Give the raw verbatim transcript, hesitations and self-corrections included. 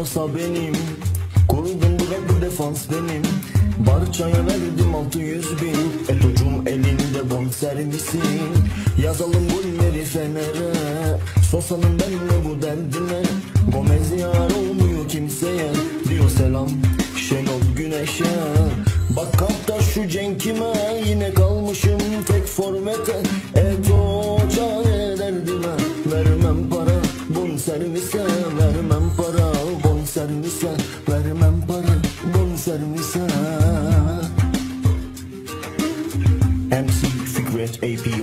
Sosa benim, kurdum bırak bu defans benim. Barçaya verdim altı yüz bin. Eto'cum elinde bon servisin. Yazalım golleri Fener'e. Sosa'nın benimle bu derdine. Gomez yar olmuyor kimseye. Diyor selam Şenol Güneş'e. Bak kapta şu Cenk'ime. Yine kalmışım tek formete. Eto çare derdime. Vermem para bon servise. Vermem para bon servise. Vermem para bon servise. M C Fikret A P